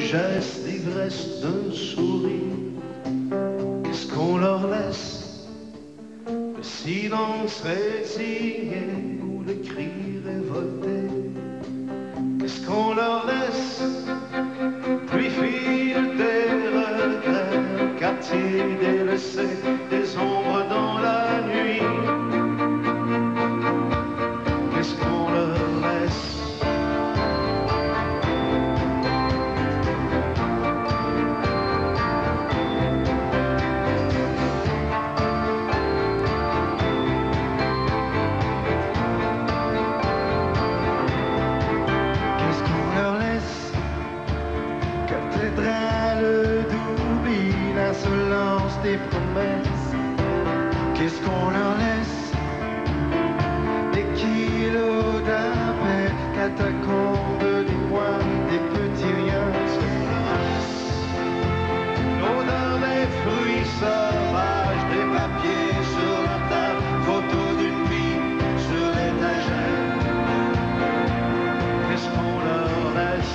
gestes, l'ivresse d'un sourire. Qu'est-ce qu'on leur laisse? Le silence résigné ou le cri révolté? Qu'est-ce qu'on leur laisse? Pluie fine des regrets, quartier délaissé, des ombres dans la nuit. Qu'est-ce qu'on leur laisse? Cathédrale d'oubli, l'insolence des promesses. Qu'est-ce qu'on leur laisse? Des kilos d'appel, catacombes du poing, des petits riens. L'odeur des fruits sauvages, des papiers sur la table, photos d'une vie sur l'étagère. Qu'est-ce qu'on leur laisse?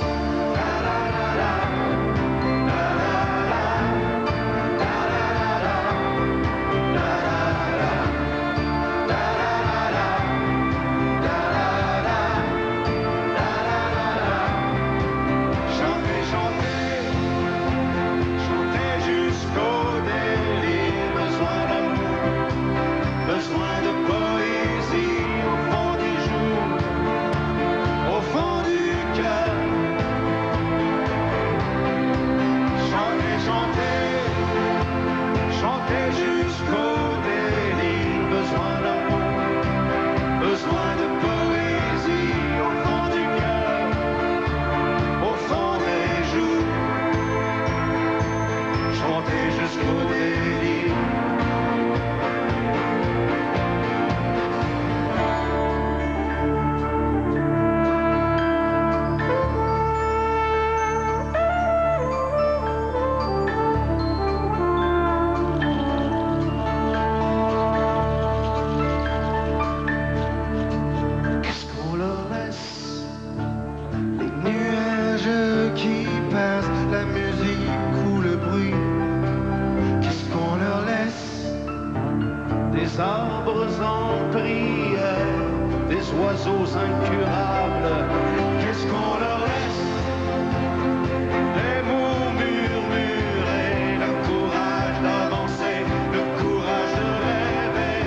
La musique ou le bruit, qu'est-ce qu'on leur laisse? Des arbres en prière, des oiseaux incurables, qu'est-ce qu'on leur laisse? Des mots murmurés, le courage d'avancer, le courage de rêver,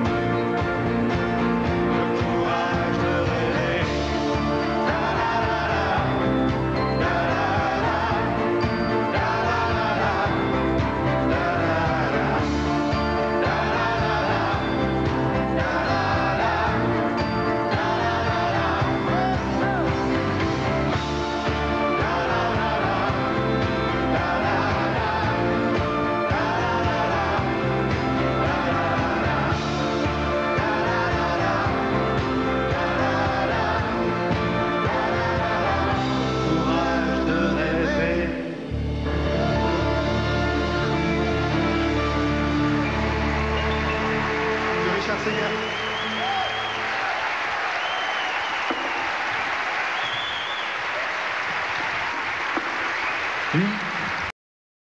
le courage de rêver. Oui.